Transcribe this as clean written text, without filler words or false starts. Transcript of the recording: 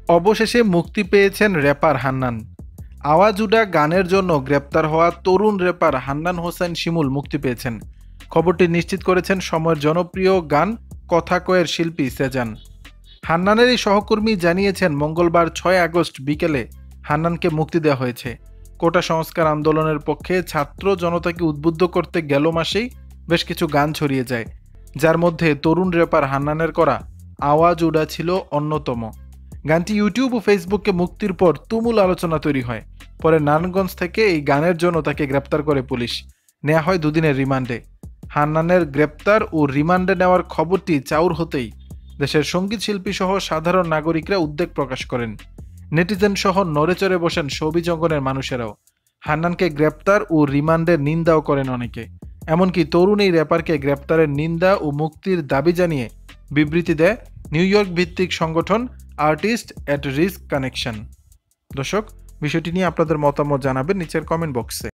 অবশেষে মুক্তি পেয়েছেন র্যাপার হান্নান। আওয়াজুডা গানের জন্য গ্রেপ্তার হওয়া তরুণ র্যাপার হান্নান হোসেন শিমুল মুক্তি পেয়েছেন। খবরটি নিশ্চিত করেছেন সময়ের জনপ্রিয় গান কথা কয়ের শিল্পী সেজান। হান্নানের এই সহকর্মী জানিয়েছেন, মঙ্গলবার 6 আগস্ট বিকেলে হান্নানকে মুক্তি দেওয়া হয়েছে। কোটা সংস্কার আন্দোলনের পক্ষে ছাত্র জনতাকে উদ্বুদ্ধ করতে গেল মাসেই বেশ কিছু গান ছড়িয়ে যায়, যার মধ্যে তরুণ র্যাপার হান্নানের করা আওয়াজ উড়া ছিল অন্যতম। গানটি ইউটিউব ও ফেসবুকে মুক্তির পর তুমুল আলোচনা তৈরি হয়। পরে নারায়ণগঞ্জ থেকে এই গানের জন্য তাকে গ্রেপ্তার করে পুলিশ। নেওয়া হয় দুদিনের রিমান্ডে। হান্নানের গ্রেপ্তার ও রিমান্ডে নেওয়ার খবরটি চাউর হতেই দেশের সঙ্গীত শিল্পী সহ সাধারণ নাগরিকরা উদ্বেগ প্রকাশ করেন। নেটিজেন সহ নড়েচড়ে বসেন শোবিজ জগতের মানুষেরাও। হান্নানকে গ্রেপ্তার ও রিমান্ডের নিন্দাও করেন অনেকে। এমনকি তরুণ এই র্যাপারকে গ্রেপ্তারের নিন্দা ও মুক্তির দাবি জানিয়ে বিবৃতি দেয় নিউ ইয়র্ক ভিত্তিক সংগঠন আর্টিস্ট এট রিস্ক কানেকশন। দর্শক, বিষয়টি নিয়ে আপনাদের মতামত জানাবেন নিচের কমেন্ট বক্সে।